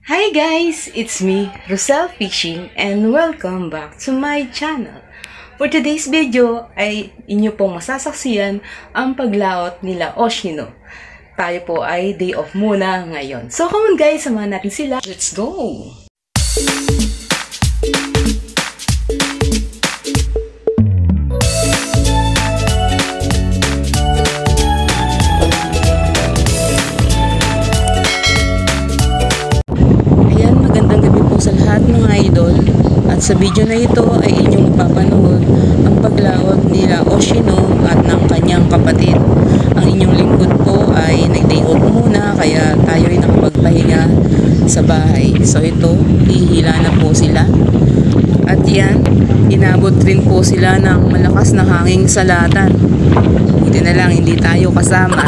Hi guys! It's me, Rosel Fishing, and welcome back to my channel. For today's video ay inyo pong masasaksiyan ang paglaot nila Oshino. Tayo po ay day off muna ngayon. So come on guys, samahan natin sila. Let's go! Sa lahat mga idol, at sa video na ito ay inyong mapapanood ang paglawag nila Oshino at ng kanyang kapatid. Ang inyong lingkod po ay nag-day off muna kaya tayo ay nakapagpahinga sa bahay. So ito, hihila na po sila. At yan, inabot rin po sila ng malakas na hanging salatan. Buti na lang hindi tayo kasama.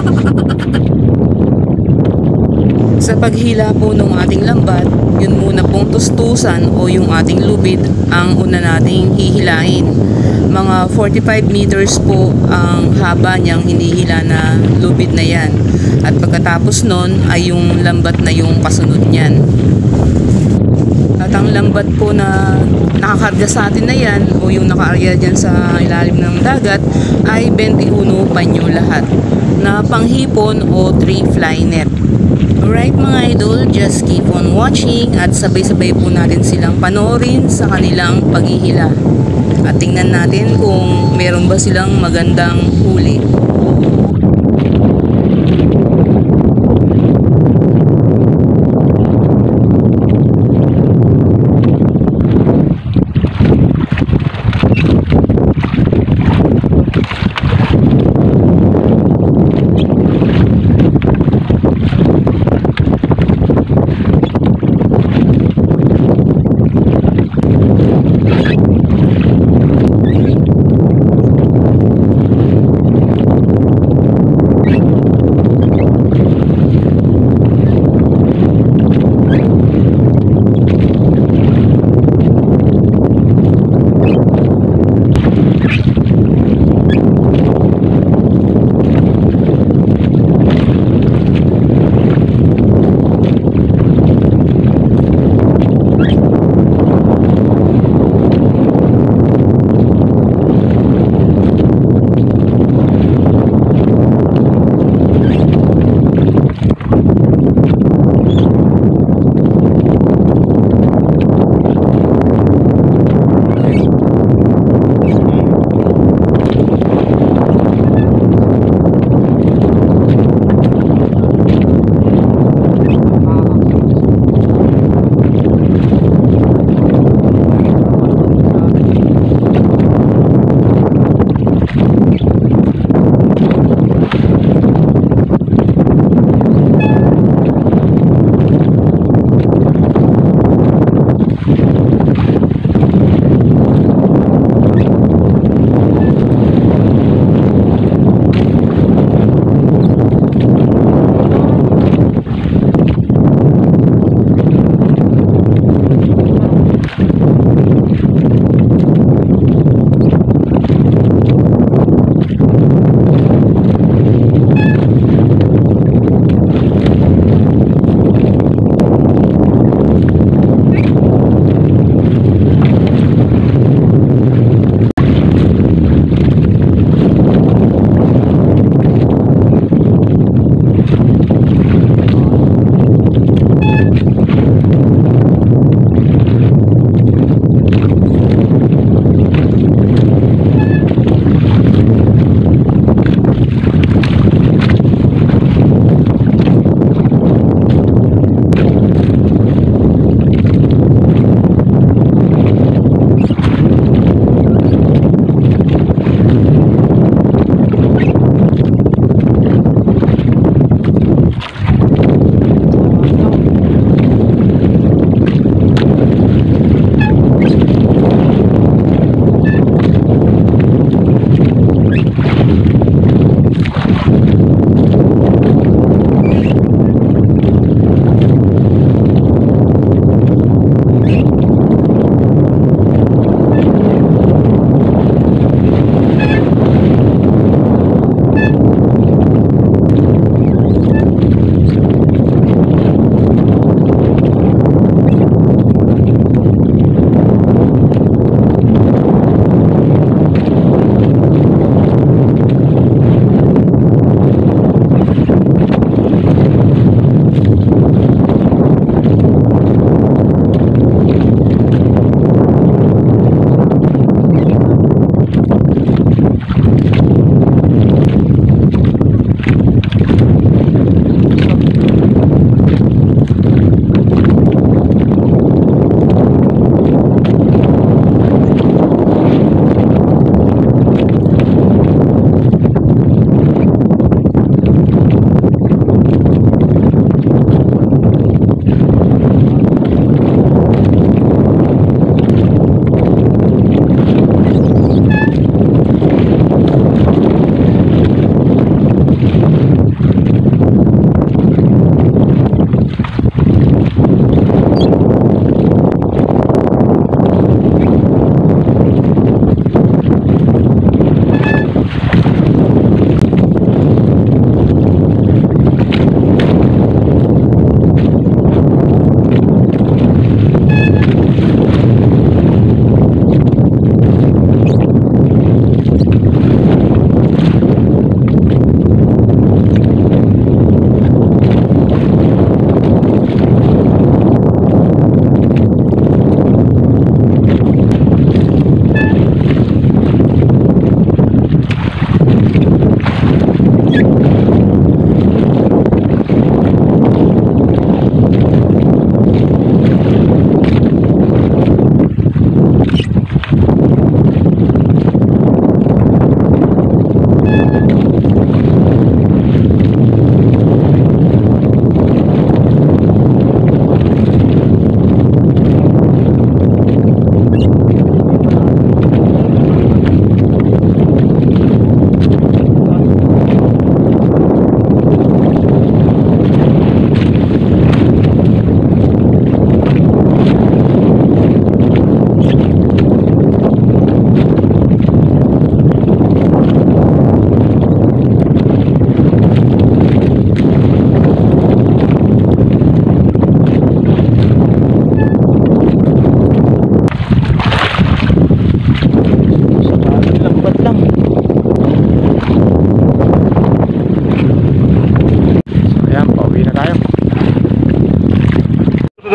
Sa paghila po ng ating lambat, yun muna pong tustusan o yung ating lubid ang una nating hihilain. Mga 45 meters po ang haba niyang hinihila na lubid na yan. At pagkatapos nun ay yung lambat na yung kasunod niyan. At ang lambat po na nakakarga sa atin na yan o yung nakaarya dyan sa ilalim ng dagat ay 21 panyo lahat na panghipon o 3 fly net. Alright mga idol, just keep on watching at sabay-sabay po natin silang panoorin sa kanilang paghihila. At tingnan natin kung meron ba silang magandang huli.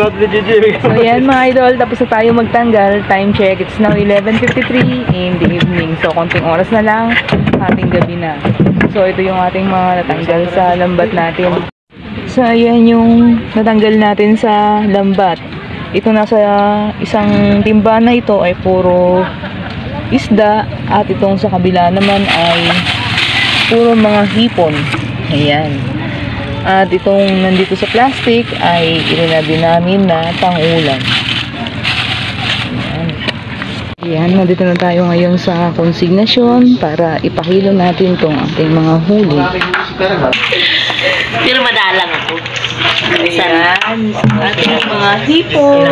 So yan mga idol, tapos na tayo magtanggal. Time check, it's now 11:53 in the evening. So konting oras na lang, ating gabi na. So ito yung ating mga natanggal sa lambat natin. So ayan yung natanggal natin sa lambat. Ito nasa isang timba na ito ay puro isda. At itong sa kabila naman ay puro mga hipon. Ayan. At itong nandito sa plastic ay ilinabi namin na pang-ulam. Ayan. Ayan, nandito na tayo ngayon sa konsignasyon para ipakilo natin itong ating mga huli. Pero madalang ako. Ayan, ating mga hipon.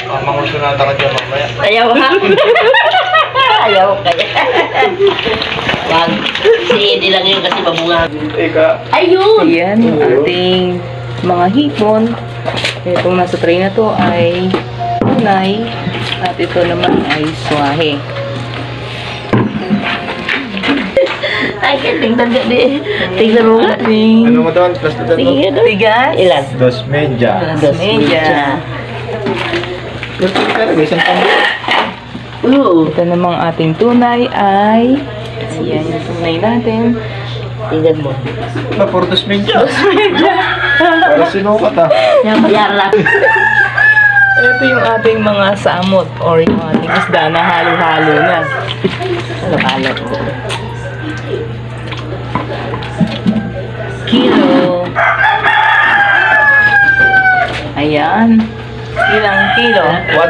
Ayaw ha? Ayaw kaya. Wag. Hindi lang yun kasi mabunga. Ayun! Ayan, yung ating mga hipon. Itong nasa tray na to ay tunay. At ito naman ay swahe. Ay, tingnan ka di. Tingnan mo nga. Ano mo doon? Plus doon mo? Sige, Tigas. ilan? Dos media. Dos media. May isang pang... Oo. Ito namang ating tunay ay ayan yung tunay natin. Tingnan mo. Puro dos media. Para sinukat ah. Yan, bayarap. Ito yung ating mga samot or yung ating isda na halo-halo na. Halo-halo. Kilo. Ayan. Ilang kilo?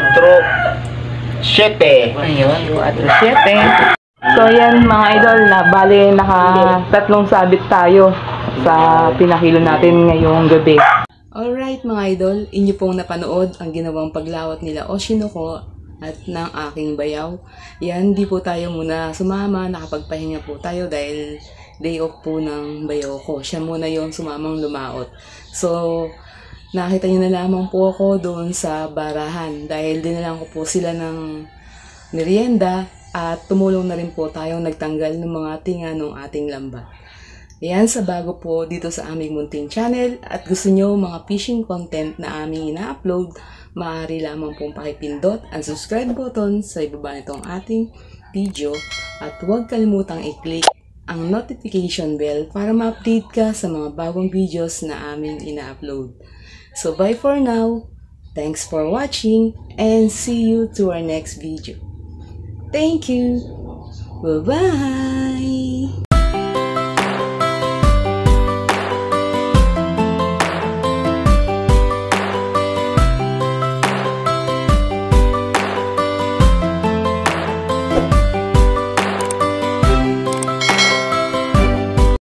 4, 7. Ayun, 4-7. So ayan mga idol, na bale naka-3 sabit tayo sa pinakilo natin ngayong gabi. Alright mga idol, inyo pong napanood ang ginawang paglawat nila Oshinoko at ng aking bayaw. Yan, di po tayo muna sumama, nakapagpahinga po tayo dahil day off po ng bayaw ko. Siya muna yung sumamang lumaot. So, nakita niyo na lamang po ako doon sa barahan dahil dinalan ko po sila ng merienda at tumulong na rin po tayong nagtanggal ng mga tinga ng ating lambat. Ayan, sa bago po dito sa aming munting channel at gusto nyo mga fishing content na aming ina-upload, maaari lamang pong pakipindot ang subscribe button sa ibaba nitong ating video at huwag kalimutang i-click ang notification bell para ma-update ka sa mga bagong videos na aming ina-upload. So bye for now, thanks for watching, and see you to our next video. Thank you! Bye-bye!